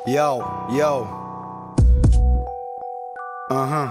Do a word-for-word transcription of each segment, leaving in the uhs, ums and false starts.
Yo, yo. Uh-huh.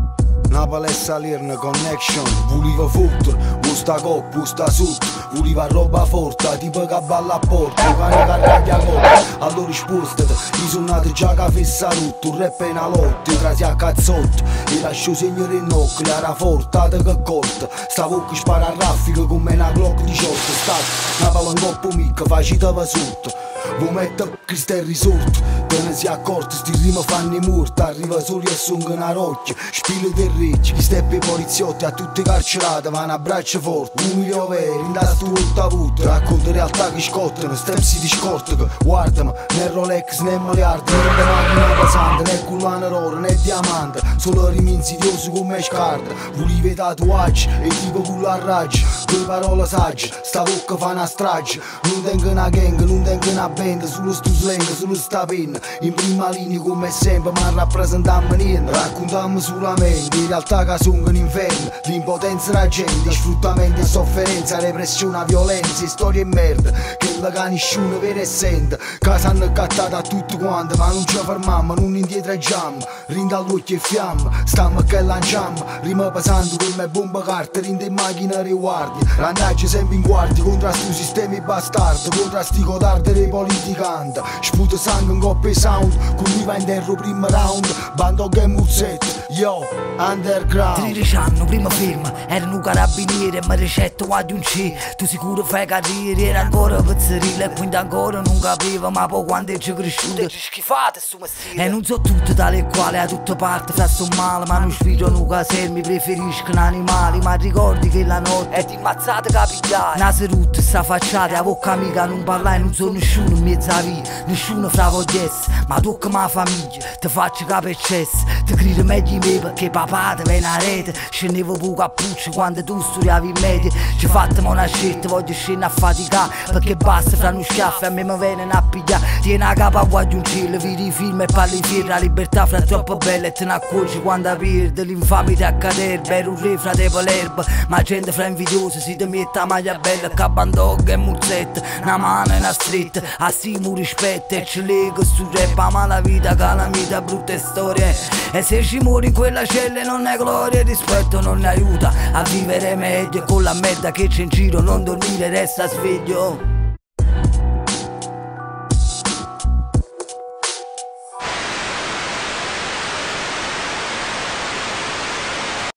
Napoli e Salerne connection. Volevo fottere, busta coppa, busta sotto. Voleva roba forte, tipo che balla a porta. Un cane che rabbia coppa. Allora rispostati, io sono nato già che fessa rotto. Un rap è una lotta, trasi a cazzotto. E lascio segno del nocco, era forte, che corta. Stavo che spara a raffica come una Glock diciotto. Stato, Napoli in coppa mica, facitava sotto. Vo metto Cristo è risorto, te ne si accorto, sti rima fanno i morti. Arriva soli e songa una rocchia, spille del regge. Chi steppi poliziotti a tutti i carcerati, vanno a braccia forti. Un milione veri, in da stu volta a volta. Racconta realtà che scottano, step si discortano. Guardami, né Rolex né miliardi, né macchina pesante, né collana d'oro né diamante. Solo rimi insidiosi come scarta. Volevi tatuaggi e tipo culo a raggi. Due parole sagge, sta bocca fa una strage. Non tengo una gang, non tengo una band, solo stu slang, solo sta penna. In prima linea come sempre, ma rappresentiamo niente. Raccontiamo solamente, in realtà che sono un inferno. L'impotenza della gente, sfruttamento e sofferenza, repressione, violenza, storia e merda. Quella che nessuno vede e sente. Che s'hanno cattata a tutti quanti, ma non ci fermiamo, non indietreggiamo. Rinda all'occhio e fiamma, stiamo che lanciamo. Rima pesante come bomba carta, rinda in macchina riguardi. Randaggi sempre in guardia contro sti sistemi bastardi, contro sti codardi dei politicanti. Sputa sangue in coppia e sound, con l'Iva in terro primo round. Bando che muzzetto, yo, underground. tredici anni, prima firma, erano carabinieri e mi ricetto qua di un C. Tu sicuro fai carriera, era ancora pizzeria. E quindi ancora non capivo, ma poi quando è cresciuto ci schifate su mestiere. E non so tutto tale e quale, a tutte parti fa sto male. Ma non spiro non caser, mi preferiscono animali. Ma ricordi che la notte è di mazzate capigliare. Nase rutte, sta facciata, a bocca amica non parlai, non so nessuno in mezzo a vita. Nessuno fra voi di esse, ma tocca ma famiglia. Ti faccio capo e cesse, ti grido meglio di me perché papà te viene a rete. Scendevo poco a puccio quando tu studiavi in media. Ci fatto una scelta, voglio scendere a faticare. Perché basta fra uno schiaffo e a me mi viene a pigliare. Tieni a capo a guardi un cielo, vedi i film e parli fieri. La libertà fra troppo bella e te ne accorgi quando perde. L'infame ti accadere, bere un re fra te per l'erba. Ma gente fra invidiosa si ti mette a maglia bella. Che bandogga e muzzetta, una mano e una stretta. Assimo rispetto e ci lega su rap. Ma la vita calamita, brutte storie. E se ci muori in quella cella non è gloria. Rispetto non aiuta a vivere meglio. Con la merda che c'è in giro non dormire resta sveglio.